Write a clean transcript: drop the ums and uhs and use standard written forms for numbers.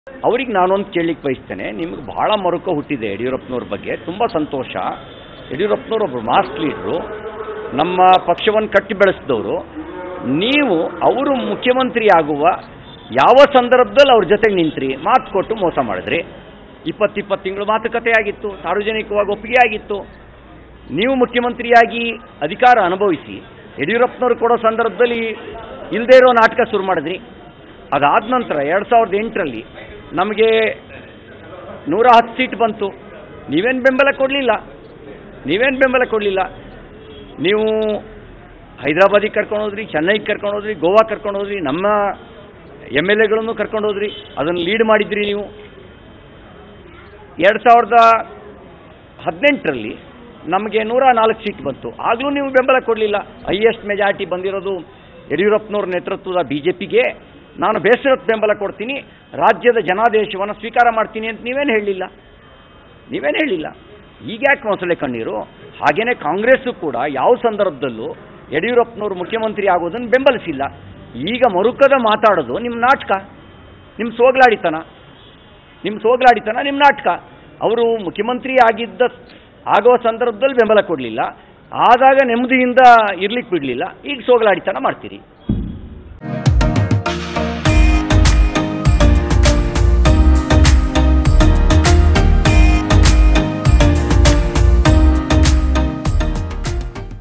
ಅವ್ರಿಗೆ ನಾನೊಂದು ಕೇಳಲಿಕ್ಕೆ ಬಯಸ್ತೇನೆ, ನಿಮ್ಗೆ ಭಾಳ ಮರುಕ ಹುಟ್ಟಿದೆ ಯಡಿಯೂರಪ್ಪನವ್ರ ಬಗ್ಗೆ. ತುಂಬ ಸಂತೋಷ. ಯಡಿಯೂರಪ್ಪನವ್ರು ಒಬ್ಬರು ಮಾಸ್ ಲೀಡ್ರು, ನಮ್ಮ ಪಕ್ಷವನ್ನು ಕಟ್ಟಿ ಬೆಳೆಸಿದವರು. ನೀವು ಅವರು ಮುಖ್ಯಮಂತ್ರಿ ಆಗುವ ಯಾವ ಸಂದರ್ಭದಲ್ಲಿ ಅವ್ರ ಜೊತೆಗೆ ನಿಂತ್ರಿ, ಮಾತು ಕೊಟ್ಟು ಮೋಸ ಮಾಡಿದ್ರಿ. 20 ತಿಂಗಳು ಮಾತುಕತೆ ಆಗಿತ್ತು, ಸಾರ್ವಜನಿಕವಾಗಿ ಒಪ್ಪಿಗೆ ಆಗಿತ್ತು. ನೀವು ಮುಖ್ಯಮಂತ್ರಿಯಾಗಿ ಅಧಿಕಾರ ಅನುಭವಿಸಿ ಯಡಿಯೂರಪ್ಪನವ್ರು ಕೊಡೋ ಸಂದರ್ಭದಲ್ಲಿ ಇಲ್ಲದೇ ಇರೋ ನಾಟಕ ಶುರು ಮಾಡಿದ್ರಿ. ಅದಾದ ನಂತರ 2008ರಲ್ಲಿ ನಮಗೆ 110 ಸೀಟ್ ಬಂತು. ನೀವೇನು ಬೆಂಬಲ ಕೊಡಲಿಲ್ಲ. ನೀವು ಹೈದರಾಬಾದಿಗೆ ಕರ್ಕೊಂಡೋದ್ರಿ, ಚೆನ್ನೈಗೆ ಕರ್ಕೊಂಡೋದ್ರಿ, ಗೋವಾ ಕರ್ಕೊಂಡೋದ್ರಿ, ನಮ್ಮ MLAಗಳನ್ನು ಕರ್ಕೊಂಡೋದ್ರಿ. ಅದನ್ನು ಲೀಡ್ ಮಾಡಿದ್ರಿ ನೀವು. 2018ರಲ್ಲಿ ನಮಗೆ 104 ಸೀಟ್ ಬಂತು. ಆಗಲೂ ನೀವು ಬೆಂಬಲ ಕೊಡಲಿಲ್ಲ. ಹೈಯೆಸ್ಟ್ ಮೆಜಾರಿಟಿ ಬಂದಿರೋದು ಯಡಿಯೂರಪ್ಪನವ್ರ ನೇತೃತ್ವದ BJPಗೆ. ನಾನು ಬೇಸರಕ್ಕೆ ಬೆಂಬಲ ಕೊಡ್ತೀನಿ, ರಾಜ್ಯದ ಜನಾದೇಶವನ್ನು ಸ್ವೀಕಾರ ಮಾಡ್ತೀನಿ ಅಂತ ನೀವೇನು ಹೇಳಲಿಲ್ಲ. ಈಗ ಯಾಕೆ ಮೊಸಳೆ ಕಣ್ಣೀರು? ಹಾಗೇನೆ ಕಾಂಗ್ರೆಸ್ಸು ಕೂಡ ಯಾವ ಸಂದರ್ಭದಲ್ಲೂ ಯಡಿಯೂರಪ್ಪನವರು ಮುಖ್ಯಮಂತ್ರಿ ಆಗೋದನ್ನು ಬೆಂಬಲಿಸಿಲ್ಲ. ಈಗ ಮರುಕದ ಮಾತಾಡೋದು ನಿಮ್ಮ ನಾಟಕ, ನಿಮ್ಮ ಸೋಗಲಾಡಿತನ, ನಿಮ್ಮ ನಾಟಕ. ಅವರು ಮುಖ್ಯಮಂತ್ರಿ ಆಗೋ ಸಂದರ್ಭದಲ್ಲಿ ಬೆಂಬಲ ಕೊಡಲಿಲ್ಲ, ಆದಾಗ ನೆಮ್ಮದಿಯಿಂದ ಇರ್ಲಿಕ್ಕೆ ಬಿಡಲಿಲ್ಲ. ಈಗ ಸೋಗಲಾಡಿತನ ಮಾಡ್ತೀರಿ.